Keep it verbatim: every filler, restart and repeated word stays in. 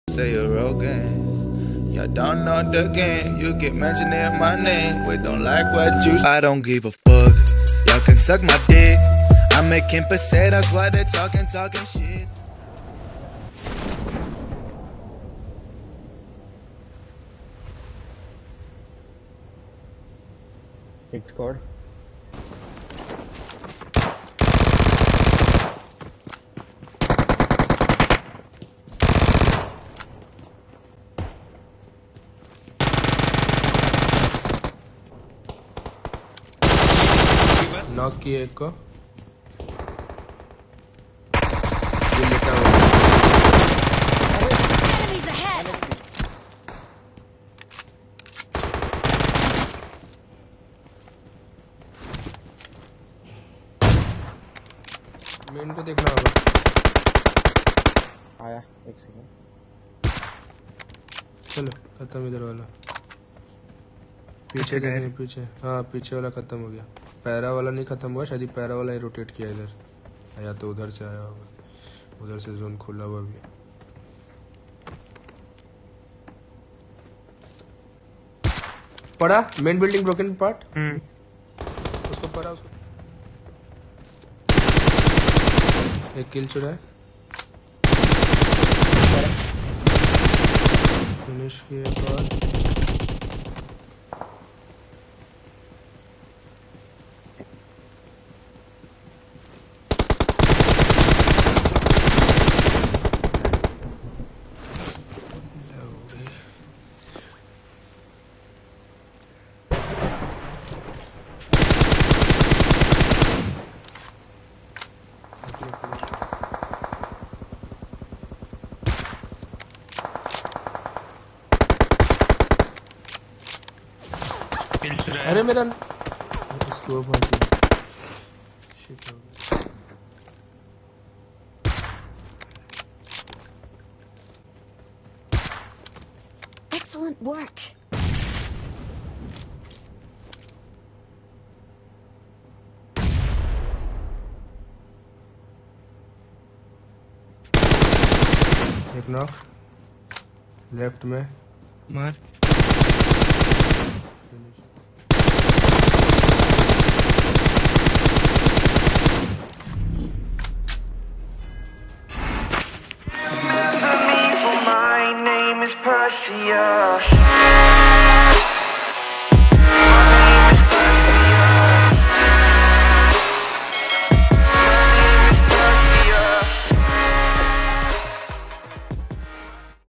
Say you're Rogan. Y'all don't know the game. You get mentioning my name. We don't like what you say. I don't give a fuck. Y'all can suck my dick. I'm making pesetas while they're talking, talking shit. Kick squad. Knock किए एक को ये लेटा हुआ Enemies ahead. Main को देखना होगा। आया एक सेकंड। चलो खत्म इधर वाला। पीछे देखने पीछे हाँ पीछे वाला खत्म हो गया। पैरा वाला नहीं खत्म हुआ, शायद पैरा वाला ही रोटेट किया इधर, या तो उधर से आया होगा। उधर से जोन खुला हुआ भी पड़ा। मेन बिल्डिंग ब्रोकन पार्ट उसको पड़ा उसको एक किल चुरा है। फिनिश किए बाद अरे मेरा स्कोप है शिट हो गया। Excellent work. एक नॉक लेफ्ट में मार। My name is Precious.